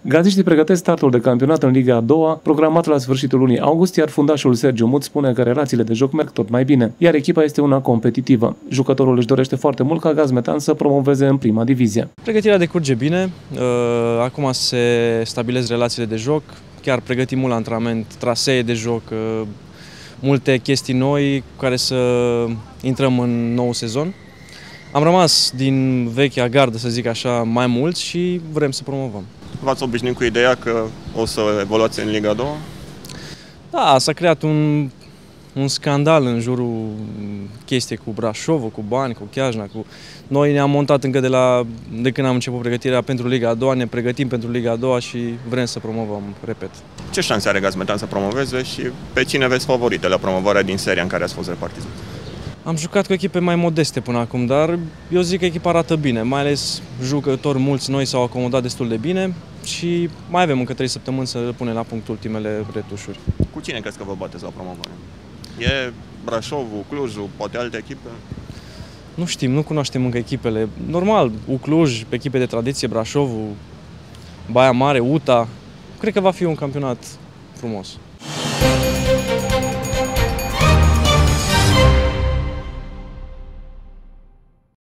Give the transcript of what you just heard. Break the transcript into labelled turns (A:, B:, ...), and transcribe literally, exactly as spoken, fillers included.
A: Gaziștii pregătesc startul de campionat în Liga a doua, programat la sfârșitul lunii august, iar fundașul Sergiu Mut spune că relațiile de joc merg tot mai bine, iar echipa este una competitivă. Jucătorul își dorește foarte mult ca Gazmetan să promoveze în prima divizie.
B: Pregătirea decurge bine, acum se stabilesc relațiile de joc, chiar pregătim mult la antrenament, trasee de joc, multe chestii noi cu care să intrăm în nou sezon. Am rămas din vechea gardă, să zic așa, mai mulți și vrem să promovăm.
C: V-ați obișnuit cu ideea că o să evoluați în Liga a doua?
B: Da, s-a creat un, un scandal în jurul chestii cu Brașovul, cu bani, cu Chiajna. Cu... Noi ne-am montat încă de, la, de când am început pregătirea pentru Liga a doua, ne pregătim pentru Liga a doua și vrem să promovăm, repet.
C: Ce șanse are Gazmetan să promoveze și pe cine veți favorite la promovarea din seria în care ați fost repartizați?
B: Am jucat cu echipe mai modeste până acum, dar eu zic că echipa arată bine, mai ales jucători mulți noi s-au acomodat destul de bine și mai avem încă trei săptămâni să punem la punct ultimele retușuri.
C: Cu cine crezi că vă bateți la promovare? E Brașovul, Clujul, poate alte echipe?
B: Nu știm, nu cunoaștem încă echipele. Normal, Ucluj, echipe de tradiție, Brașovul, Baia Mare, U T A. Cred că va fi un campionat frumos.